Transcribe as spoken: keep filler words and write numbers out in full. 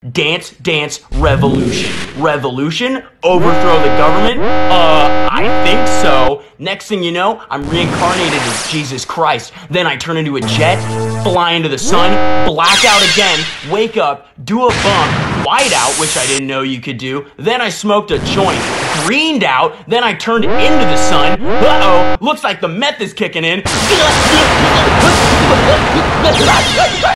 Dance, dance, revolution. Revolution? Overthrow the government? Uh, I think so. Next thing you know, I'm reincarnated as Jesus Christ. Then I turn into a jet, fly into the sun, black out again, wake up, do a bump, white out, which I didn't know you could do. Then I smoked a joint, greened out, then I turned into the sun. Uh-oh, looks like the meth is kicking in.